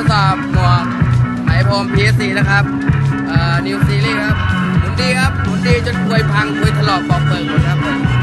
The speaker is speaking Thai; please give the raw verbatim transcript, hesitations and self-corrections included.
ดสอบหมวกไหมพรม พี เอส ซี นะครับเอ่อนิวซีรีส์ครับหมุนดีครับหมุนดีจนควยพังควยถลอกปอกเปิดหมดครับผม